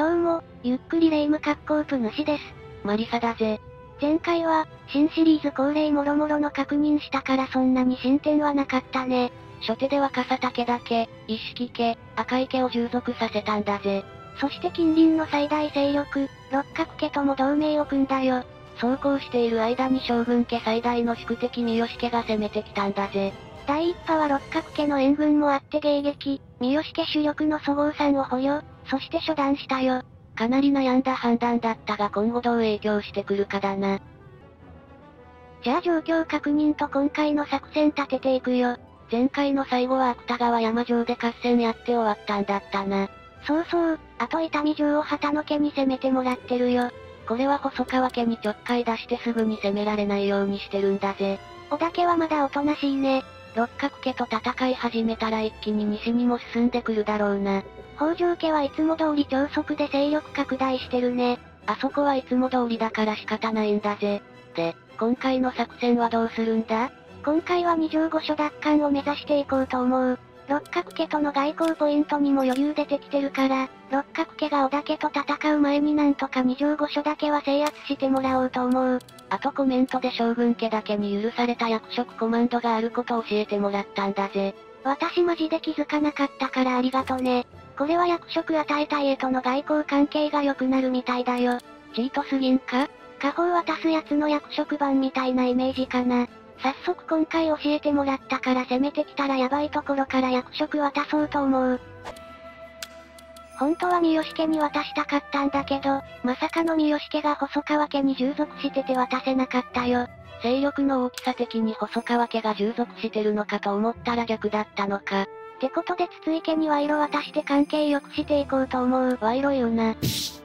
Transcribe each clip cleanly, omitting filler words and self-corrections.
どうも、ゆっくりレ夢ム格好プ主です。 マリサだぜ。 前回は、新シリーズ恒例もろもろの確認したからそんなに進展はなかったね。 初手では笠竹だけ、一色家、赤池を従属させたんだぜ。 そして近隣の最大勢力、六角家とも同盟を組んだよ。 そうこうしている間に将軍家最大の宿敵三好家が攻めてきたんだぜ。 第一波は六角家の援軍もあって迎撃、三好家主力のそごうさんを捕虜、そして処断したよ。 かなり悩んだ判断だったが今後どう影響してくるかだな。 じゃあ状況確認と今回の作戦立てていくよ。 前回の最後は芥川山城で合戦やって終わったんだったな。 そうそう、あと伊丹城を旗野家に攻めてもらってるよ。 これは細川家にちょっかい出してすぐに攻められないようにしてるんだぜ。 織田家はまだおとなしいね。 六角家と戦い始めたら一気に西にも進んでくるだろうな。 北条家はいつも通り超速で勢力拡大してるね。 あそこはいつも通りだから仕方ないんだぜ。で、今回の作戦はどうするんだ？ 今回は二条御所奪還を目指していこうと思う。六角家との外交ポイントにも余裕出てきてるから、六角家が織田家と戦う前になんとか二条御所だけは制圧してもらおうと思う。 あとコメントで将軍家だけに許された役職コマンドがあることを教えてもらったんだぜ。 私マジで気づかなかったからありがとね。これは役職与えた家との外交関係が良くなるみたいだよ。 チートすぎんか？ 家宝渡すやつの役職版みたいなイメージかな。早速今回教えてもらったから攻めてきたらヤバいところから役職渡そうと思う。本当は三好家に渡したかったんだけど、まさかの三好家が細川家に従属してて渡せなかったよ。 勢力の大きさ的に細川家が従属してるのかと思ったら逆だったのか。 ってことで筒井家に賄賂渡して関係良くしていこうと思う。 賄賂言うな。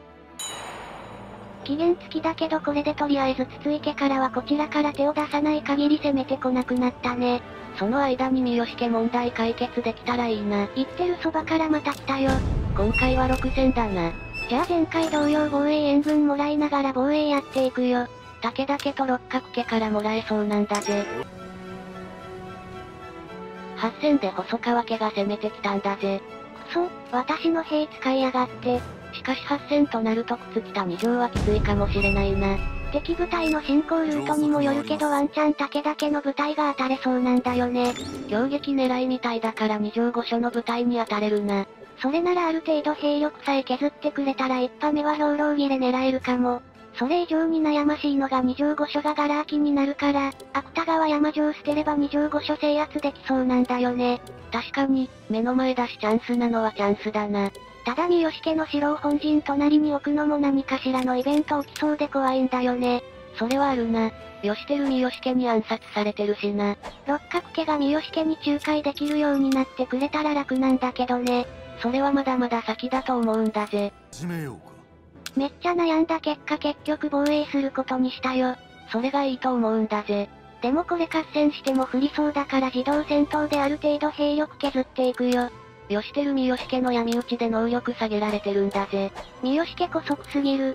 期限付きだけどこれでとりあえず筒井家からはこちらから手を出さない限り攻めてこなくなったね。 その間に三好家問題解決できたらいいな。 言ってるそばからまた来たよ。 今回は6戦だな。 じゃあ前回同様防衛援軍もらいながら防衛やっていくよ。 武田家と六角家からもらえそうなんだぜ。8戦で細川家が攻めてきたんだぜ。 くそ、私の兵使いやがって。 しかし8戦となると靴北二条はきついかもしれないな。 敵部隊の進行ルートにもよるけどワンチャン武田家の部隊が当たれそうなんだよね。 強撃狙いみたいだから二条御所の部隊に当たれるな。 それならある程度兵力さえ削ってくれたら一波目は兵糧切れ狙えるかも。それ以上に悩ましいのが二条御所がガラ空きになるから、芥川山城捨てれば二条御所制圧できそうなんだよね。 確かに、目の前だしチャンスなのはチャンスだな。 ただ三好家の城を本陣隣に置くのも何かしらのイベント起きそうで怖いんだよね。 それはあるな。よしてる三好家に暗殺されてるしな。 六角家が三好家に仲介できるようになってくれたら楽なんだけどね。 それはまだまだ先だと思うんだぜ。 めっちゃ悩んだ結果結局防衛することにしたよ。 それがいいと思うんだぜ。 でもこれ合戦しても不利そうだから自動戦闘である程度兵力削っていくよ。 よしてる三好家の闇討ちで能力下げられてるんだぜ。 三好家こそくすぎる。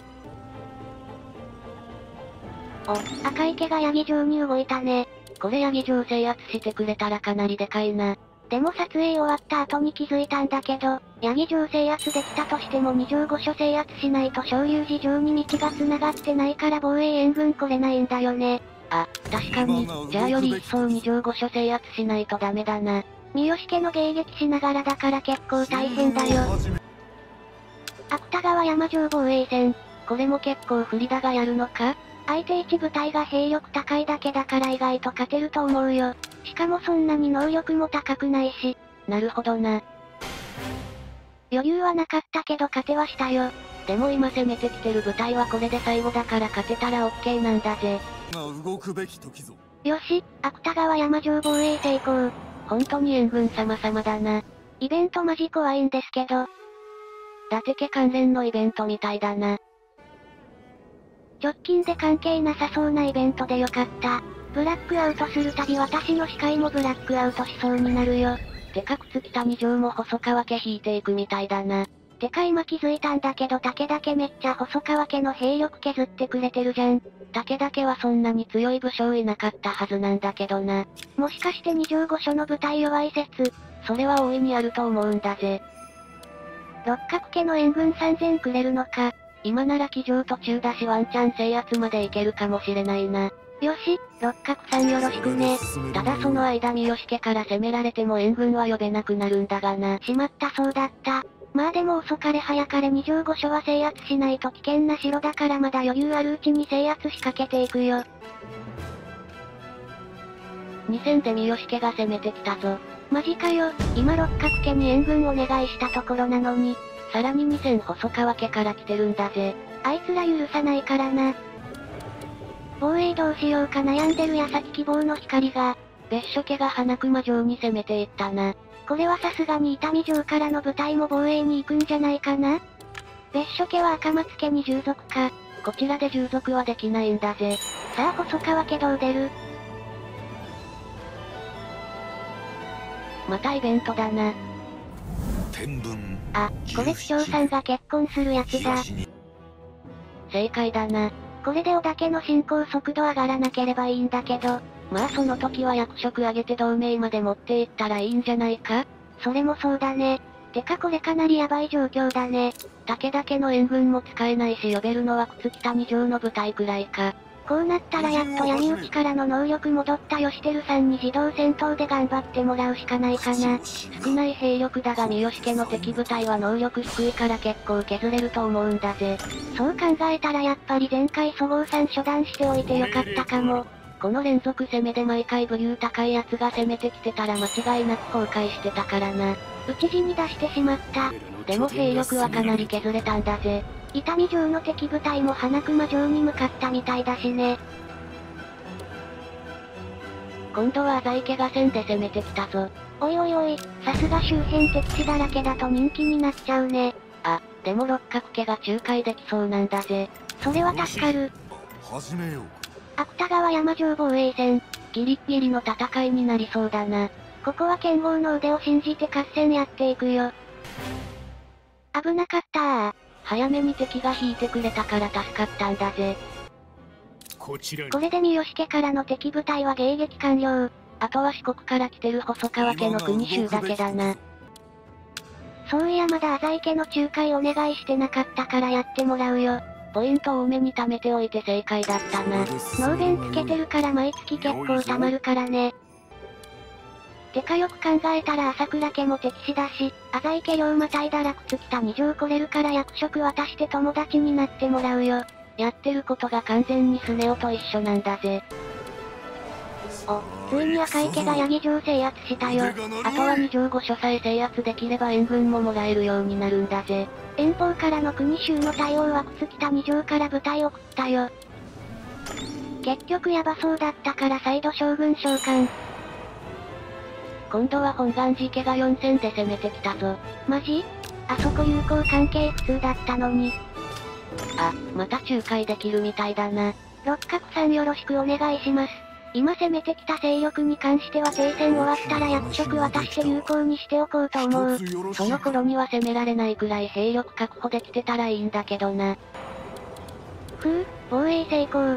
お、赤池が八木城に動いたね。 これ八木城制圧してくれたらかなりでかいな。 でも撮影終わった後に気づいたんだけど、八木城制圧できたとしても二条御所制圧しないと昇龍寺城に道が繋がってないから防衛援軍来れないんだよね。 あ、確かに、じゃあより一層二条御所制圧しないとダメだな。 三好家の迎撃しながらだから結構大変だよ。芥川山城防衛戦。 これも結構不利だがやるのか？ 相手一部隊が兵力高いだけだから意外と勝てると思うよ。しかもそんなに能力も高くないし。 なるほどな。 余裕はなかったけど勝てはしたよ。 でも今攻めてきてる部隊はこれで最後だから勝てたらオッケーなんだぜ。 動くべき時ぞ。 よし、芥川山城防衛成功。 本当に援軍様々だな。 イベントマジ怖いんですけど。 伊達家関連のイベントみたいだな。 直近で関係なさそうなイベントでよかった。ブラックアウトするたび私の視界もブラックアウトしそうになるよ。 てか靴北二条も細川家引いていくみたいだな。 てか今気づいたんだけど武田家めっちゃ細川家の兵力削ってくれてるじゃん。 武田家はそんなに強い武将いなかったはずなんだけどな。 もしかして二条御所の部隊弱い説。 それは大いにあると思うんだぜ。 六角家の援軍3000くれるのか。 今なら騎乗途中だしワンチャン制圧までいけるかもしれないな。 よし、六角さんよろしくね。 ただその間三好家から攻められても援軍は呼べなくなるんだがな。 しまったそうだった。まあでも遅かれ早かれ二条御所は制圧しないと危険な城だからまだ余裕あるうちに制圧仕掛けていくよ。 2000で三好家が攻めてきたぞ。 マジかよ、今六角家に援軍お願いしたところなのに。 さらに2000細川家から来てるんだぜ。 あいつら許さないからな。防衛どうしようか悩んでる矢先希望の光が。 別所家が花熊城に攻めていったな。 これはさすがに伊丹城からの部隊も防衛に行くんじゃないかな。別所家は赤松家に従属か。 こちらで従属はできないんだぜ。 さあ細川家どう出る？ またイベントだな。 あ、これ不長さんが結婚するやつだ。 正解だな。 これで織田家の進行速度上がらなければいいんだけど。 まあその時は役職上げて同盟まで持っていったらいいんじゃないか？ それもそうだね。てかこれかなりヤバい状況だね。 武田家の援軍も使えないし呼べるのは朽木谷城の部隊くらいか。 こうなったらやっと闇討ちからの能力戻った義輝さんに自動戦闘で頑張ってもらうしかないかな。 少ない兵力だが三好家の敵部隊は能力低いから結構削れると思うんだぜ。 そう考えたらやっぱり前回そごうさん処断しておいてよかったかも。 この連続攻めで毎回武勇高いやつが攻めてきてたら間違いなく崩壊してたからな。 討ち死に出してしまった。 でも兵力はかなり削れたんだぜ。 伊丹城の敵部隊も花熊城に向かったみたいだしね。 今度は浅井家が1000で攻めてきたぞ。 おいおいおい、さすが周辺敵地だらけだと人気になっちゃうね。 あ、でも六角家が仲介できそうなんだぜ。 それは助かる。 始めようか。 芥川山城防衛戦。 ギリッギリの戦いになりそうだな。 ここは剣豪の腕を信じて合戦やっていくよ。危なかったー。 早めに敵が引いてくれたから助かったんだぜ。 これで三好家からの敵部隊は迎撃完了。 あとは四国から来てる細川家の国衆だけだな。 そういやまだ浅井家の仲介お願いしてなかったからやってもらうよ。 ポイント多めに貯めておいて正解だったな。 能弁つけてるから毎月結構貯まるからね。てかよく考えたら朝倉家も敵視だし、浅井家龍馬隊堕落尽きた2条来れるから役職渡して友達になってもらうよ。 やってることが完全にスネ夫と一緒なんだぜ。 お、ついに赤井家が八木城制圧したよ。 あとは二条御所さえ制圧できれば援軍ももらえるようになるんだぜ。 遠方からの国衆の対応は尽きた二条から部隊送ったよ。結局ヤバそうだったから再度将軍召喚。 今度は本願寺家が4000で攻めてきたぞ。 マジ？あそこ友好関係普通だったのに。 あ、また仲介できるみたいだな。 六角さんよろしくお願いします。今攻めてきた勢力に関しては停戦終わったら役職渡して有効にしておこうと思う。 その頃には攻められないくらい兵力確保できてたらいいんだけどな。 防衛成功。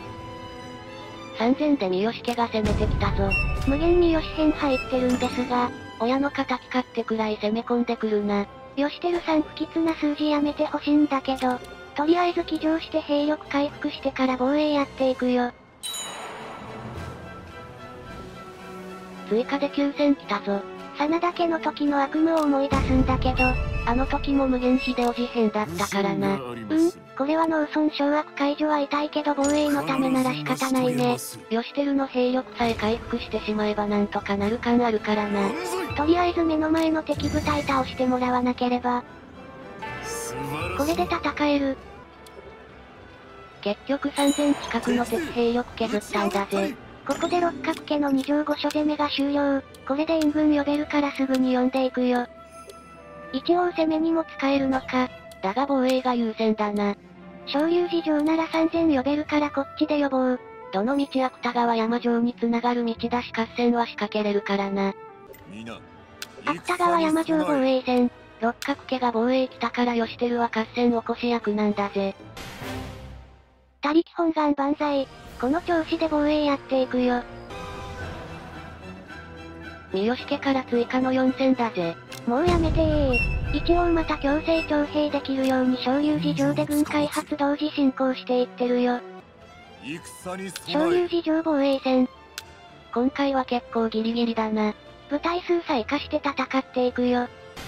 3000で三好家が攻めてきたぞ。 無限に義編入ってるんですが、 親の敵勝ってくらい攻め込んでくるな。 義輝さん不吉な数字やめてほしいんだけど、とりあえず騎乗して兵力回復してから防衛やっていくよ。 追加で9000来たぞ。 真田家の時の悪夢を思い出すんだけど、 あの時も無限秀吉編だったからな。 これは農村掌握解除は痛いけど防衛のためなら仕方ないね。 義輝の兵力さえ回復してしまえばなんとかなる感あるからな。 とりあえず目の前の敵部隊倒してもらわなければ。これで戦える。 結局3000近くの敵兵力削ったんだぜ。 ここで六角家の二条御所攻めが終了。これで援軍呼べるからすぐに呼んでいくよ。一応攻めにも使えるのか。 だが防衛が優先だな。 昇龍寺城なら3000呼べるからこっちで呼ぼう。 どの道芥川山城に繋がる道だし合戦は仕掛けれるからな。 芥川山城防衛戦。 六角家が防衛来たから義輝は合戦起こし役なんだぜ。 他力本願万歳。この調子で防衛やっていくよ。 三好家から追加の4000だぜ。 もうやめてー。 一応また強制徴兵できるように小龍寺城で軍開発同時進行していってるよ。小龍寺城防衛戦。 今回は結構ギリギリだな。 部隊数さ生かして戦っていくよ。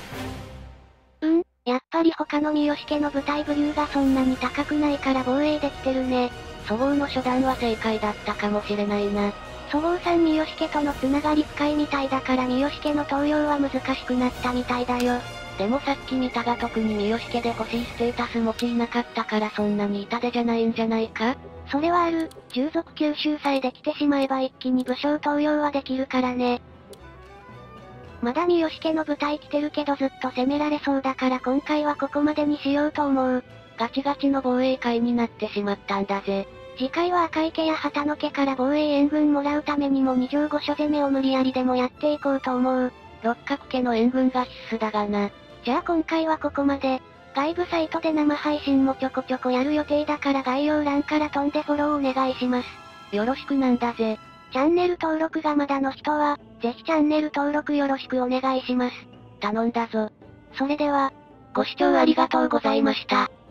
やっぱり他の三好家の部隊武流がそんなに高くないから防衛できてるね。 祖母の初段は正解だったかもしれないな。 祖母さん三好家とのつながり深いみたいだから三好家の登用は難しくなったみたいだよ。 でもさっき見たが特に三好家で欲しいステータス持ちいなかったからそんなに痛手じゃないんじゃないか？ それはある。従属吸収さえできてしまえば一気に武将登用はできるからね。まだ三好家の部隊来てるけどずっと攻められそうだから今回はここまでにしようと思う。 ガチガチの防衛会になってしまったんだぜ。 次回は赤井家や旗野家から防衛援軍もらうためにも二条御所攻めを無理やりでもやっていこうと思う。 六角家の援軍が必須だがな。 じゃあ今回はここまで。外部サイトで生配信もちょこちょこやる予定だから概要欄から飛んでフォローお願いします。 よろしくなんだぜ。 チャンネル登録がまだの人は、ぜひチャンネル登録よろしくお願いします。 頼んだぞ。 それでは、 ご視聴ありがとうございました。